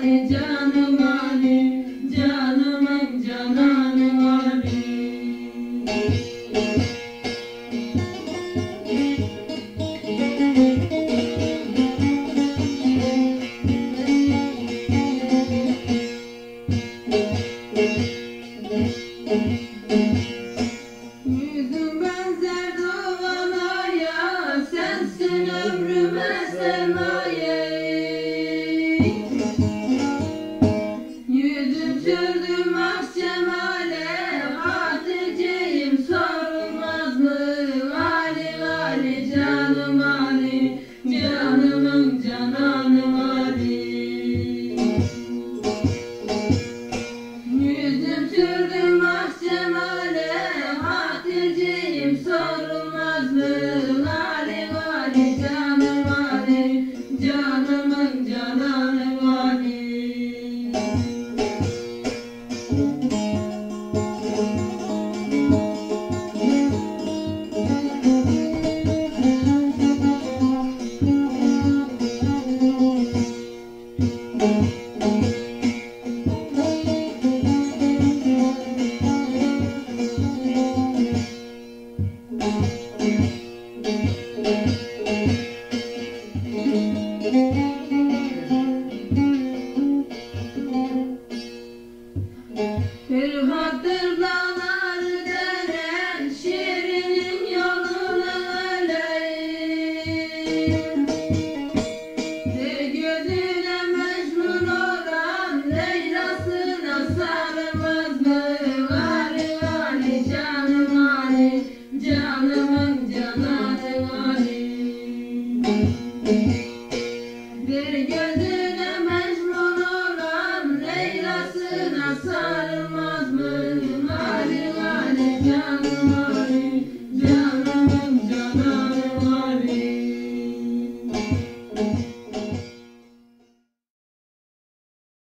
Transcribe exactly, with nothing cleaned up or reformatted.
Ali, canım Ali, canımın cananı Ali. Yüzün benzer doğanaya, sensin ömrüme sermaye. Yüzüm sürdüm akşemale, Hatice'yim sorulmaz mı? Ali, Ali, canım Ali, canımın cananı Ali. Yüzüm sürdüm akşemale, Hatice'yim sorulmaz mı? Ali, Ali, canım Ali, canımın cananı Ali. Bir hatırlanar denen şiirinin yolunu öleyim. Bir gözü